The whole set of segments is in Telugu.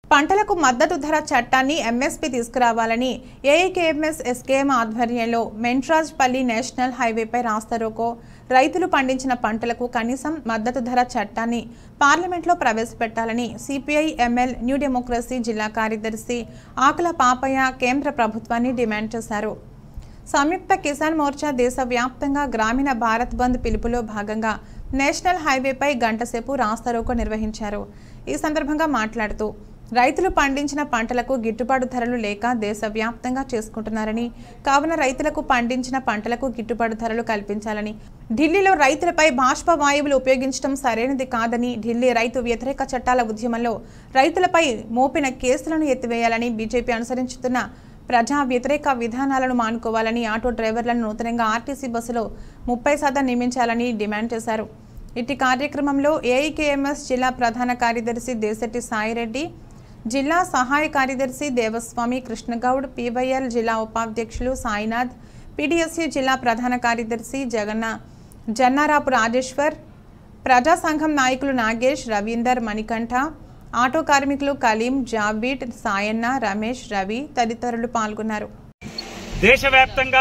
పంటలకు మద్దతు ధర చట్టాన్ని ఎంఎస్పీ తీసుకురావాలని ఏఐకేఎంఎస్ ఎస్కేఎం ఆధ్వర్యంలో మెంట్రాజ్పల్లి నేషనల్ హైవేపై రాస్తారోకో రైతులు పండించిన పంటలకు కనీసం మద్దతు ధర చట్టాన్ని పార్లమెంట్లో ప్రవేశపెట్టాలని సిపిఐ ఎంఎల్ న్యూ డెమోక్రసీ జిల్లా కార్యదర్శి ఆకుల పాపయ్య కేంద్ర ప్రభుత్వాన్ని డిమాండ్ చేశారు. సంయుక్త కిసాన్ మోర్చా దేశవ్యాప్తంగా గ్రామీణ భారత్ బంద్ పిలుపులో భాగంగా నేషనల్ హైవేపై గంటసేపు రాస్తారోకో నిర్వహించారు. ఈ సందర్భంగా మాట్లాడుతూ రైతులు పండించిన పంటలకు గిట్టుబాటు ధరలు లేక దేశవ్యాప్తంగా చేసుకుంటున్నారని, కావున రైతులకు పండించిన పంటలకు గిట్టుబాటు ధరలు కల్పించాలని, ఢిల్లీలో రైతులపై బాష్ప వాయువులు ఉపయోగించడం సరైనది కాదని, ఢిల్లీ రైతు వ్యతిరేక చట్టాల ఉద్యమంలో రైతులపై మోపిన కేసులను ఎత్తివేయాలని, బీజేపీ అనుసరించుతున్న ప్రజా వ్యతిరేక విధానాలను మానుకోవాలని, ఆటో డ్రైవర్లను నూతనంగా ఆర్టీసీ బస్సులో 30% నియమించాలని డిమాండ్ చేశారు. ఇట్టి కార్యక్రమంలో ఏఐకేఎంఎస్ జిల్లా ప్రధాన కార్యదర్శి దేశెట్టి సాయిరెడ్డి, జిల్లా సహాయ కార్యదర్శి దేవస్వామి కృష్ణగౌడ్, పీవైఎల్ జిల్లా ఉపాధ్యక్షులు సాయినాథ్, పీడీఎస్యూ జిల్లా ప్రధాన కార్యదర్శి జన్నారాపు రాజేశ్వర్, ప్రజా సంఘం నాయకులు నాగేష్, రవీందర్, మణికంఠ, ఆటో కార్మికులు కలీం, జాబీట్, సాయన్న, రమేష్, రవి తదితరులు పాల్గొన్నారు. దేశవ్యాప్తంగా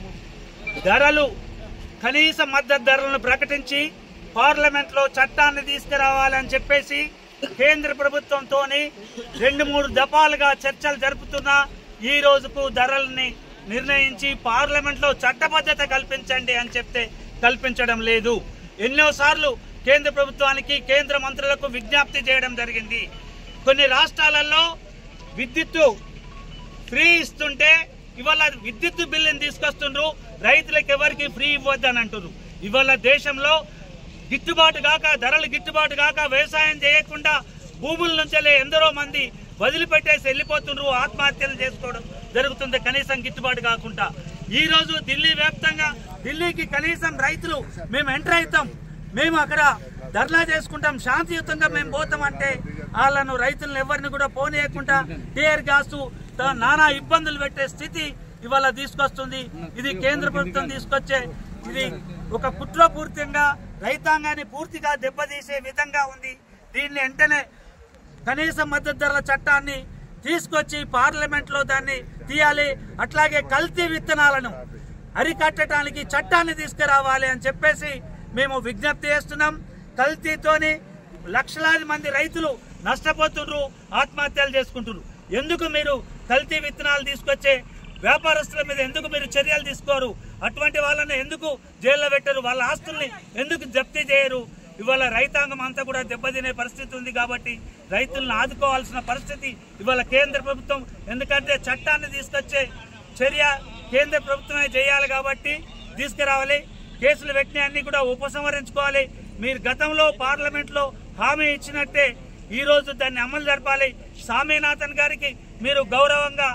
ధరలు కనీస మద్దతు ధరలను ప్రకటించి పార్లమెంట్లో చట్టాన్ని తీసుకురావాలని చెప్పేసి కేంద్ర ప్రభుత్వంతోని 2-3 దఫాలుగా చర్చలు జరుపుతున్నా ఈ రోజుకు ధరల్ని నిర్ణయించి పార్లమెంట్లో చట్టబద్ధత కల్పించండి అని చెప్తే కల్పించడం లేదు. ఎన్నోసార్లు కేంద్ర ప్రభుత్వానికి, కేంద్ర మంత్రులకు విజ్ఞప్తి చేయడం జరిగింది. కొన్ని రాష్ట్రాలలో విద్యుత్తు ఫ్రీ ఇస్తుంటే ఇవాళ విద్యుత్తు బిల్లుని తీసుకొస్తుండ్రు, రైతులకు ఎవరికి ఫ్రీ ఇవ్వద్దని అంటున్నారు. ఇవాళ దేశంలో గిట్టుబాటు కాక, ధరలు గిట్టుబాటు కాక, వ్యవసాయం చేయకుండా భూముల నుంచెలే ఎందరో మంది వదిలిపెట్టేసి వెళ్ళిపోతుండ్రు, ఆత్మహత్యలు చేసుకోవడం జరుగుతుంది కనీసం గిట్టుబాటు కాకుండా. ఈ రోజు ఢిల్లీ వ్యాప్తంగా, ఢిల్లీకి కనీసం రైతులు మేము ఎంటర్ అవుతాం, మేము అక్కడ ధర్నా చేసుకుంటాం, శాంతియుతంగా మేము పోతామంటే వాళ్ళను రైతులను ఎవరిని కూడా పోనీయకుండా టీఆర్ గ్యాస్ నానా ఇబ్బందులు పెట్టే స్థితి ఇవాళ తీసుకొస్తుంది. ఇది కేంద్ర ప్రభుత్వం తీసుకొచ్చే, ఇది ఒక కుట్రపూరితంగా రైతాంగాన్ని పూర్తిగా దెబ్బతీసే విధంగా ఉంది. దీన్ని వెంటనే కనీస మద్దతు ధరల చట్టాన్ని తీసుకొచ్చి పార్లమెంట్లో దాన్ని తీయాలి. అట్లాగే కల్తీ విత్తనాలను అరికట్టడానికి చట్టాన్ని తీసుకురావాలి అని చెప్పేసి మేము విజ్ఞప్తి చేస్తున్నాం. కల్తీతోని లక్షలాది మంది రైతులు నష్టపోతున్నారు, ఆత్మహత్యలు చేసుకుంటున్నారు. ఎందుకు మీరు కల్తీ విత్తనాలు తీసుకొచ్చే వ్యాపారస్తుల మీద ఎందుకు మీరు చర్యలు తీసుకోరు? అటువంటి వాళ్ళని ఎందుకు జైల్లో పెట్టరు? వాళ్ళ ఆస్తుల్ని ఎందుకు జప్తీ చేయరు? ఇవాళ రైతాంగం అంతా కూడా దెబ్బతినే పరిస్థితి ఉంది. కాబట్టి రైతులను ఆదుకోవాల్సిన పరిస్థితి ఇవాళ కేంద్ర ప్రభుత్వం, ఎందుకంటే చట్టాన్ని తీసుకొచ్చే చర్య కేంద్ర ప్రభుత్వమే చేయాలి కాబట్టి తీసుకురావాలి. కేసులు పెట్టిన అన్ని కూడా ఉపసంహరించుకోవాలి. మీరు గతంలో పార్లమెంట్లో హామీ ఇచ్చినట్టే ఈ రోజు దాన్ని అమలు జరపాలి. స్వామినాథన్ గారికి మీరు గౌరవంగా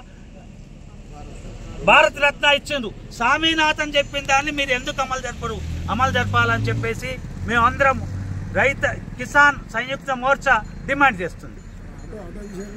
భారత రత్న ఇచ్చిండ్రు. స్వామినాథన్ చెప్పిన దాన్ని మీరు ఎందుకు అమలు జరపాలని చెప్పేసి మేమందరం కిసాన్ సంయుక్త మోర్చా డిమాండ్ చేస్తుంది.